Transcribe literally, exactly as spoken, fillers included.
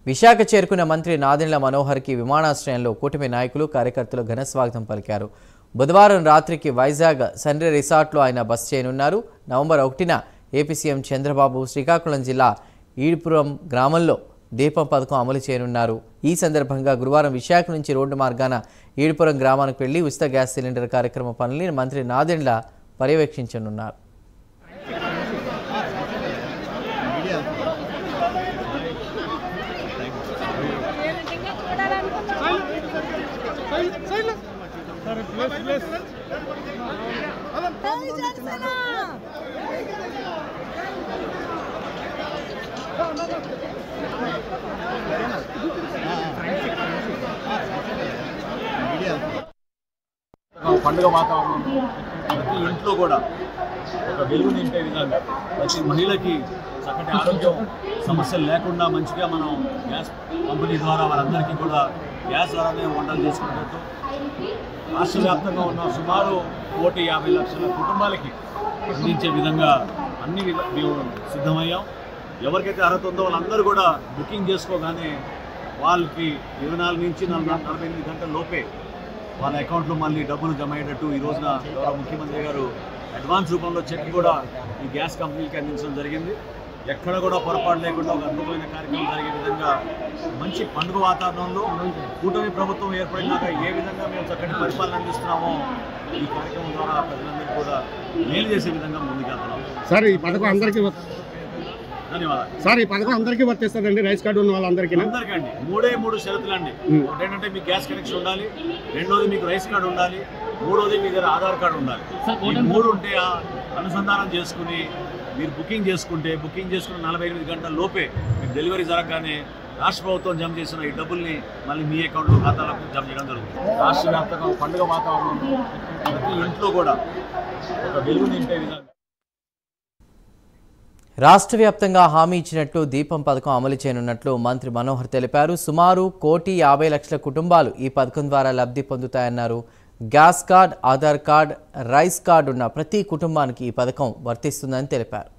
విశాఖ చేరుకున్న మంత్రి నాదెండ్ల మనోహర్ కి విమానాశ్రయంలో కూటమి నాయకులు కార్యకర్తలు ఘన స్వాగతం పలికారు. బుధవారం రాత్రికి వైజాగ్ సన్రే రిసార్ట్లో ఆయన బస చేయనున్నారు. నవంబర్ ఒకటిన ఏపీ సీఎం చంద్రబాబు శ్రీకాకుళం జిల్లా ఈడ్పురం గ్రామంలో దీపం పథకం అమలు చేయనున్నారు. ఈ సందర్భంగా గురువారం విశాఖ నుంచి రోడ్డు మార్గాన ఈడ్పురం గ్రామానికి వెళ్లి ఉచిత గ్యాస్ సిలిండర్ కార్యక్రమ పనులను మంత్రి నాదెండ్ల పర్యవేక్షించనున్నారు. పండుగ వాతావరణం ప్రతి ఇంట్లో కూడా ఒక వెలుగు నింపే విధంగా ప్రతి మహిళకి చక్కటి ఆరోగ్యం సమస్యలు లేకుండా మంచిగా మనం గ్యాస్ కంపెనీ ద్వారా వారందరికీ కూడా గ్యాస్ ద్వారానే వంటలు చేసుకునేటట్టు రాష్ట్ర వ్యాప్తంగా ఉన్న సుమారు కోటి యాభై లక్షల కుటుంబాలకి అందించే విధంగా అన్ని మేము సిద్ధమయ్యాం. ఎవరికైతే అర్హత ఉందో వాళ్ళందరూ కూడా బుకింగ్ చేసుకోగానే వాళ్ళకి ఇరవై నాలుగు నుంచి నలభై నలభై ఎనిమిది గంటల లోపే వాళ్ళ అకౌంట్లో మళ్ళీ డబ్బులు జమ అయ్యేటట్టు ఈ రోజున గౌరవ ముఖ్యమంత్రి గారు అడ్వాన్స్ రూపంలో చెక్ కూడా ఈ గ్యాస్ కంపెనీకి అందించడం జరిగింది. ఎక్కడ కూడా పొరపాటు లేకుండా ఒక అద్భుతమైన కార్యక్రమం జరిగే విధంగా మంచి పండుగ వాతావరణంలో కూటమి ప్రభుత్వం ఏర్పడినాక ఏ విధంగా మేము చక్కటి పరిపాలన అందిస్తున్నామో ఈ కార్యక్రమం ద్వారా ప్రజలందరికీ కూడా మేలు చేసే విధంగా ముందుకెళ్తున్నాం. సార్ ఈ పథకం అందరికీ ధన్యవాదాలు సార్. ఈ పథకం అందరికీ వర్తిస్తుందండి, రైస్ కార్డు ఉన్న వాళ్ళందరికీ? అందరికీ అండి. మూడే మూడు షరతులు అండి. ఒకటేంటంటే మీకు గ్యాస్ కనెక్షన్ ఉండాలి, రెండోది మీకు రైస్ కార్డు ఉండాలి, మూడోది మీ దగ్గర ఆధార్ కార్డు ఉండాలి. ఈ మూడు ఉంటే అనుసంధానం చేసుకుని మీరు బుకింగ్ చేసుకుంటే బుకింగ్ చేసుకున్న నలభై ఎనిమిది గంటల లోపే మీకు డెలివరీ జరగగానే రాష్ట్ర ప్రభుత్వం జమ చేసిన ఈ డబ్బుల్ని మళ్ళీ మీ అకౌంట్లో ఖాతాలకు జమ చేయడం జరుగుతుంది. రాష్ట్ర వ్యాప్తంగా పండుగ వాతావరణం ప్రతి ఇంట్లో కూడా ఒక వెలుగు నింపే విధంగా రాష్ట్ర వ్యాప్తంగా హామీ ఇచ్చినట్లు దీపం పథకం అమలు చేయనున్నట్లు మంత్రి మనోహర్ తెలిపారు. సుమారు కోటి యాభై లక్షల కుటుంబాలు ఈ పథకం ద్వారా లబ్ధి పొందుతాయన్నారు. Gas card, Aadhaar card, rice card ఉన్న ప్రతి కుటుంబానికి ఈ పథకం వర్తిస్తుందని తెలిపారు.